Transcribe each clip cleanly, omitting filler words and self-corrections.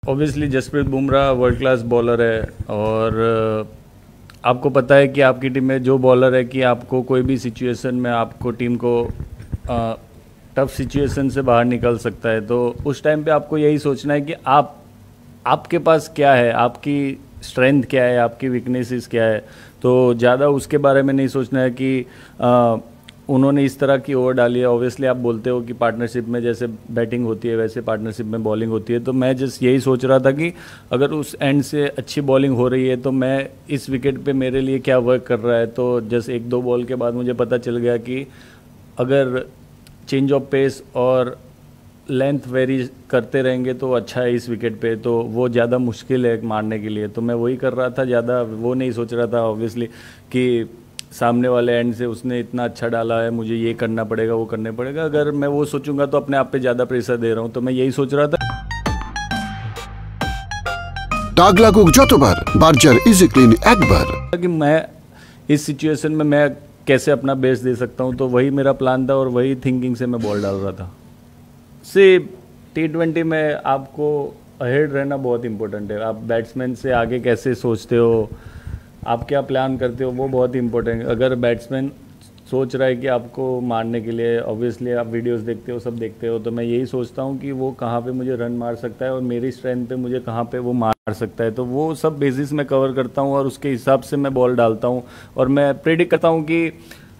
Obviously Jasprit Bumrah world class bowler है और आपको पता है कि आपकी टीम में जो बॉलर है कि आपको कोई भी सिचुएशन में आपको टीम को टफ सिचुएशन से बाहर निकल सकता है। तो उस टाइम पे आपको यही सोचना है कि आपके पास क्या है, आपकी स्ट्रेंथ क्या है, आपकी वीकनेसेस क्या है। तो ज़्यादा उसके बारे में नहीं सोचना है कि उन्होंने इस तरह की ओवर डाली है। ऑब्वियसली आप बोलते हो कि पार्टनरशिप में जैसे बैटिंग होती है वैसे पार्टनरशिप में बॉलिंग होती है। तो मैं जस्ट यही सोच रहा था कि अगर उस एंड से अच्छी बॉलिंग हो रही है तो मैं इस विकेट पे मेरे लिए क्या वर्क कर रहा है। तो जस्ट एक दो बॉल के बाद मुझे पता चल गया कि अगर चेंज ऑफ पेस और लेंथ वेरी करते रहेंगे तो अच्छा है इस विकेट पे, तो वो ज़्यादा मुश्किल है मारने के लिए। तो मैं वही कर रहा था, ज़्यादा वो नहीं सोच रहा था ऑब्वियसली कि सामने वाले एंड से उसने इतना अच्छा डाला है, मुझे ये करना पड़ेगा वो करने पड़ेगा। अगर मैं वो सोचूंगा तो अपने आप पे ज़्यादा प्रेशर दे रहा हूँ। तो मैं यही सोच रहा था। दाग लाগুক যতবার বার্জার ইজি ক্লিন একবার कि मैं इस सिचुएशन में मैं कैसे अपना बेस्ट दे सकता हूँ। तो वही मेरा प्लान था और वही थिंकिंग से मैं बॉल डाल रहा था। T20 में आपको अहेड रहना बहुत इंपॉर्टेंट है। आप बैट्समैन से आगे कैसे सोचते हो, आप क्या प्लान करते हो, वो बहुत इंपॉर्टेंट है। अगर बैट्समैन सोच रहा है कि आपको मारने के लिए, ऑब्वियसली आप वीडियोस देखते हो, सब देखते हो, तो मैं यही सोचता हूँ कि वो कहाँ पे मुझे रन मार सकता है और मेरी स्ट्रेंथ पे मुझे कहाँ पे वो मार सकता है। तो वो सब बेसिस में कवर करता हूँ और उसके हिसाब से मैं बॉल डालता हूँ। और मैं प्रेडिक्ट करता हूँ कि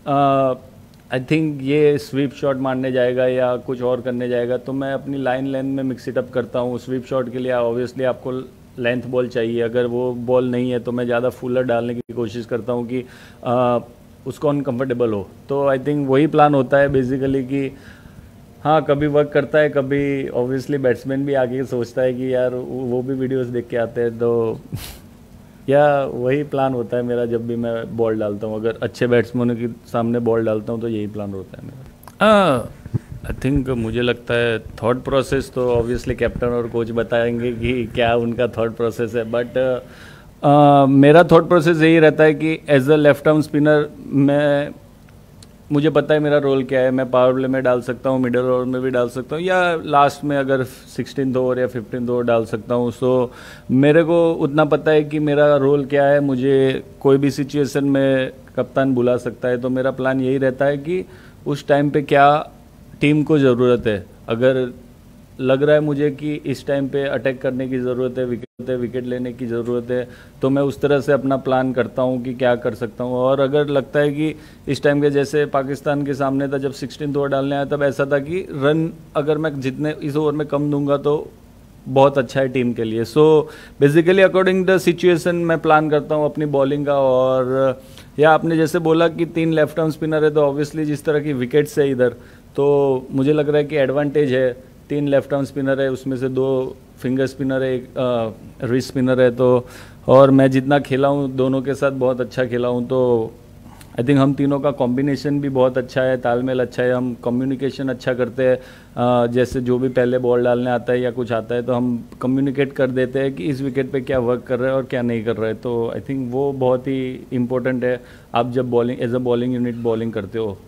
आई थिंक ये स्वीप शॉट मारने जाएगा या कुछ और करने जाएगा। तो मैं अपनी लाइन लेंथ में मिक्स इट अप करता हूँ। स्वीप शॉट के लिए ऑब्वियसली आपको लेंथ बॉल चाहिए, अगर वो बॉल नहीं है तो मैं ज़्यादा फुलर डालने की कोशिश करता हूँ कि उसको अनकम्फर्टेबल हो। तो आई थिंक वही प्लान होता है बेसिकली कि हाँ, कभी वर्क करता है, कभी ऑब्वियसली बैट्समैन भी आगे सोचता है कि यार वो भी वीडियोस देख के आते हैं। तो या वही प्लान होता है मेरा जब भी मैं बॉल डालता हूँ। अगर अच्छे बैट्समैनों के सामने बॉल डालता हूँ तो यही प्लान होता है मेरा। आई थिंक मुझे लगता है थॉट प्रोसेस तो ऑब्वियसली कैप्टन और कोच बताएंगे कि क्या उनका थॉट प्रोसेस है। बट मेरा थॉट प्रोसेस यही रहता है कि as a left arm spinner मुझे पता है मेरा रोल क्या है। मैं पावर प्ले में डाल सकता हूँ, मिडल ओवर में भी डाल सकता हूँ, या लास्ट में अगर 16th ओवर या 15th ओवर डाल सकता हूँ। सो मेरे को उतना पता है कि मेरा रोल क्या है। मुझे कोई भी सिचुएशन में कप्तान बुला सकता है। तो मेरा प्लान यही रहता है कि उस टाइम पे क्या टीम को ज़रूरत है। अगर लग रहा है मुझे कि इस टाइम पे अटैक करने की ज़रूरत है, विकेट लेने की ज़रूरत है, तो मैं उस तरह से अपना प्लान करता हूँ कि क्या कर सकता हूँ। और अगर लगता है कि इस टाइम के जैसे पाकिस्तान के सामने था, जब 16th ओवर डालने आया तब ऐसा था कि रन अगर मैं जितने इस ओवर में कम दूंगा तो बहुत अच्छा है टीम के लिए। So basically according the situation मैं प्लान करता हूँ अपनी बॉलिंग का। और या आपने जैसे बोला कि 3 लेफ्ट आर्म स्पिनर है, तो ऑब्वियसली जिस तरह की विकेट्स है इधर, तो मुझे लग रहा है कि एडवांटेज है। 3 लेफ्ट आर्म स्पिनर है, उसमें से 2 फिंगर स्पिनर है, एक रिस्ट स्पिनर है। तो और मैं जितना खेला हूँ दोनों के साथ बहुत अच्छा खेला हूँ। तो आई थिंक हम तीनों का कॉम्बिनेशन भी बहुत अच्छा है, तालमेल अच्छा है, हम कम्युनिकेशन अच्छा करते हैं। जैसे जो भी पहले बॉल डालने आता है या कुछ आता है तो हम कम्युनिकेट कर देते हैं कि इस विकेट पे क्या वर्क कर रहा है और क्या नहीं कर रहा है। तो आई थिंक वो बहुत ही इंपॉर्टेंट है आप जब bowling as a bowling unit bowling करते हो।